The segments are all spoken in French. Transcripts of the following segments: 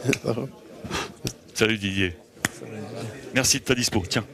Salut Didier. Merci de ta dispo. Tiens.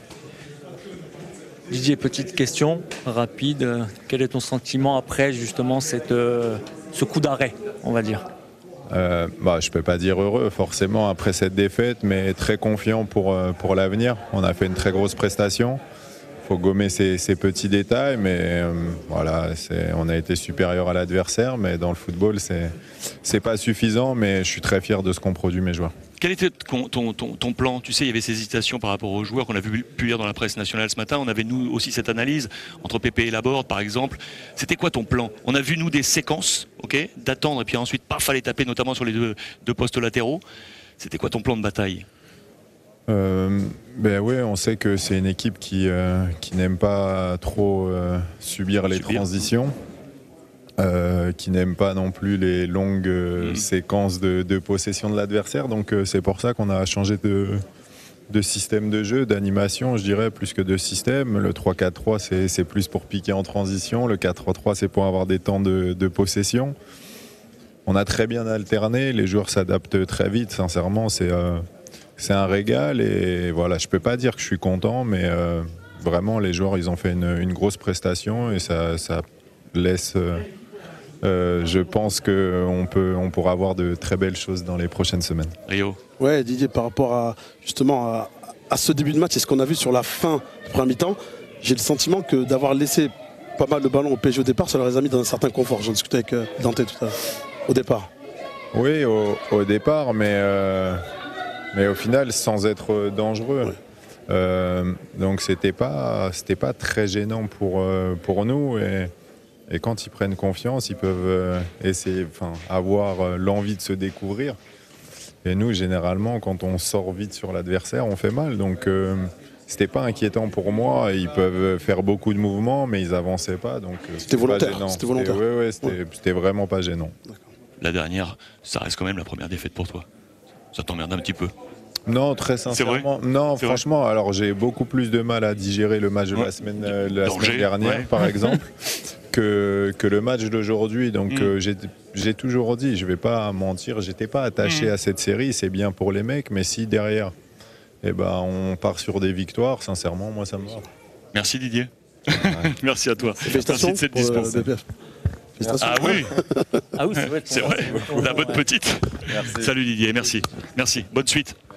Didier, petite question rapide. Quel est ton sentiment après justement ce coup d'arrêt, on va dire? Je peux pas dire heureux forcément après cette défaite, mais très confiant pour l'avenir. On a fait une très grosse prestation. Il faut gommer ces petits détails, mais voilà, on a été supérieur à l'adversaire, mais dans le football, c'est pas suffisant, mais je suis très fier de ce qu'ont produit mes joueurs. Quel était ton plan? Tu sais, il y avait ces hésitations par rapport aux joueurs qu'on a pu lire dans la presse nationale ce matin. On avait, nous, aussi cette analyse entre Pépé et Laborde, par exemple. C'était quoi ton plan? On a vu, nous, des séquences, ok, d'attendre, et puis ensuite, paf, fallait taper, notamment sur les deux postes latéraux. C'était quoi ton plan de bataille? Oui, on sait que c'est une équipe qui n'aime pas trop subir les transitions. Qui n'aime pas non plus les longues séquences de possession de l'adversaire. Donc c'est pour ça qu'on a changé de système de jeu, d'animation, je dirais, plus que de système. Le 3-4-3, c'est plus pour piquer en transition. Le 4-3-3, c'est pour avoir des temps de possession. On a très bien alterné. Les joueurs s'adaptent très vite. Sincèrement, c'est un régal. Et voilà, je peux pas dire que je suis content, mais vraiment, les joueurs, ils ont fait une grosse prestation et ça laisse... je pense qu'on pourra avoir de très belles choses dans les prochaines semaines. Rio. Ouais, Didier, par rapport à ce début de match et ce qu'on a vu sur la fin du premier mi-temps, j'ai le sentiment que d'avoir laissé pas mal de ballons au PSG au départ, ça leur a mis dans un certain confort. J'en discutais avec Dante tout à l'heure, au départ. Oui, au départ, mais au final, sans être dangereux. Ouais. Donc c'était pas très gênant pour nous. Et quand ils prennent confiance, ils peuvent avoir l'envie de se découvrir. Et nous, généralement, quand on sort vite sur l'adversaire, on fait mal. Donc, c'était pas inquiétant pour moi. Ils peuvent faire beaucoup de mouvements, mais ils avançaient pas. Donc, c'était volontaire. C'était volontaire. C'était vraiment pas gênant. La dernière, ça reste quand même la première défaite pour toi. Ça t'emmerde un petit peu? Non, très sincèrement. Non, franchement, alors j'ai beaucoup plus de mal à digérer le match de la semaine dernière, par exemple. Que le match d'aujourd'hui. Donc j'ai toujours dit, je vais pas mentir, j'étais pas attaché à cette série, c'est bien pour les mecs, mais si derrière on part sur des victoires, sincèrement, moi ça me va. Merci Didier. Merci à toi. Félicitations. Merci de cette dispense. Ah oui. Ah oui, c'est vrai. C'est vrai. La bonne petite. Merci. Salut Didier, merci. Merci. Bonne suite.